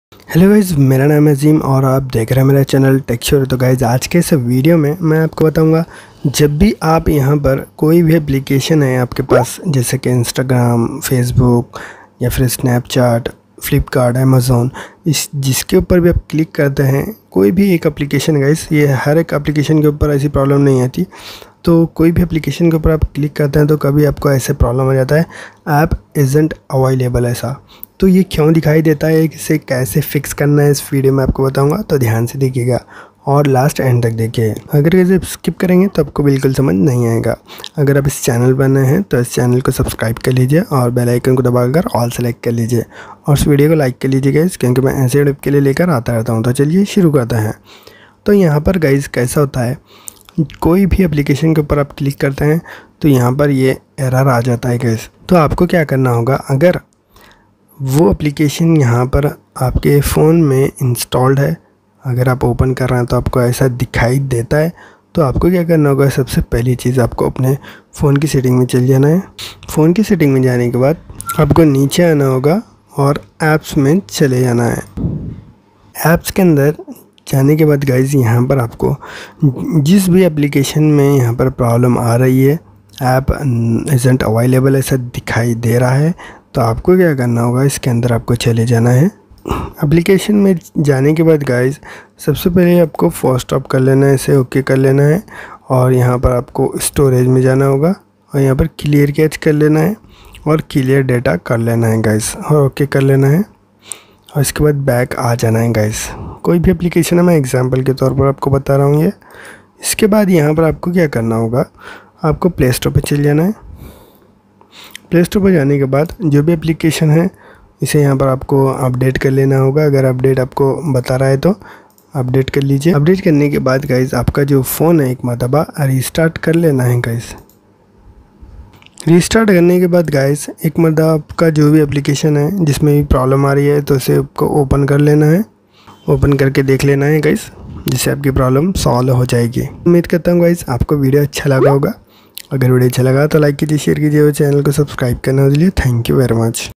Hello guys, मेरा नाम है अजीम और आप देख रहे हैं मेरा चैनल टेक्सचर। तो गाइज़ आज के इस वीडियो में मैं आपको बताऊंगा, जब भी आप यहां पर कोई भी एप्लीकेशन है आपके पास, जैसे कि इंस्टाग्राम, फेसबुक या फिर स्नैपचैट, फ्लिपकार्ट, अमेज़ॉन, इस जिसके ऊपर भी आप क्लिक करते हैं, कोई भी एक एप्लीकेशन गाइज़, ये हर एक एप्लीकेशन के ऊपर ऐसी प्रॉब्लम नहीं आती। तो कोई भी एप्लीकेशन के ऊपर आप क्लिक करते हैं तो कभी आपको ऐसे प्रॉब्लम हो जाता है, ऐप इज़न्ट अवेलेबल ऐसा। तो ये क्यों दिखाई देता है, इसे कैसे फिक्स करना है, इस वीडियो में आपको बताऊंगा। तो ध्यान से देखिएगा और लास्ट एंड तक देखिए। अगर इसे स्किप करेंगे तो आपको बिल्कुल समझ नहीं आएगा। अगर आप इस चैनल पर नए हैं तो इस चैनल को सब्सक्राइब कर लीजिए और बेल आइकन को दबाकर ऑल सेलेक्ट कर लीजिए और इस वीडियो को लाइक कर लीजिए गाइस, क्योंकि मैं ऐसे टिप के लिए लेकर आता रहता हूँ। तो चलिए शुरू करते हैं। तो यहाँ पर गाइस कैसा होता है, कोई भी एप्लीकेशन के ऊपर आप क्लिक करते हैं तो यहाँ पर ये एरर आ जाता है गाइस। तो आपको क्या करना होगा, अगर वो एप्लीकेशन यहाँ पर आपके फ़ोन में इंस्टॉल्ड है, अगर आप ओपन कर रहे हैं तो आपको ऐसा दिखाई देता है, तो आपको क्या करना होगा, सबसे पहली चीज़ आपको अपने फ़ोन की सेटिंग में चल जाना है। फ़ोन की सेटिंग में जाने के बाद आपको नीचे आना होगा और ऐप्स में चले जाना है। ऐप्स के अंदर जाने के बाद गाइज़ यहाँ पर आपको जिस भी एप्लीकेशन में यहाँ पर प्रॉब्लम आ रही है, ऐप इज़न्ट अवेलेबल ऐसा दिखाई दे रहा है, तो आपको क्या करना होगा, इसके अंदर आपको चले जाना है। एप्लीकेशन में जाने के बाद गाइज़ सबसे पहले आपको फोर्स स्टॉप कर लेना है, इसे ओके कर लेना है और यहाँ पर आपको स्टोरेज में जाना होगा और यहाँ पर क्लियर कैच कर लेना है और क्लियर डेटा कर लेना है गाइज़ और ओके कर लेना है और इसके बाद बैक आ जाना है गाइज़। कोई भी एप्लीकेशन है, मैं एग्जांपल के तौर पर आपको बता रहा हूँ ये। इसके बाद यहाँ पर आपको क्या करना होगा, आपको प्ले स्टोर पर चले जाना है। प्ले स्टोर पर जाने के बाद जो भी एप्लीकेशन है इसे यहाँ पर आपको अपडेट कर लेना होगा। अगर अपडेट आपको बता रहा है तो अपडेट कर लीजिए। अपडेट करने के बाद गाइज़ आपका जो फ़ोन है एक मरतबा रीस्टार्ट कर लेना है गाइज़। रीस्टार्ट करने के बाद गाइस एक मरतबा आपका जो भी एप्लीकेशन है जिसमें भी प्रॉब्लम आ रही है तो उसे आपको ओपन कर लेना है, ओपन करके देख लेना है गाइस, जिससे आपकी प्रॉब्लम सॉल्व हो जाएगी। उम्मीद करता हूँ गाइस आपको वीडियो अच्छा लगा होगा। अगर वीडियो अच्छा लगा तो लाइक कीजिए, शेयर कीजिए और चैनल को सब्सक्राइब करना के लिए थैंक यू वेरी मच।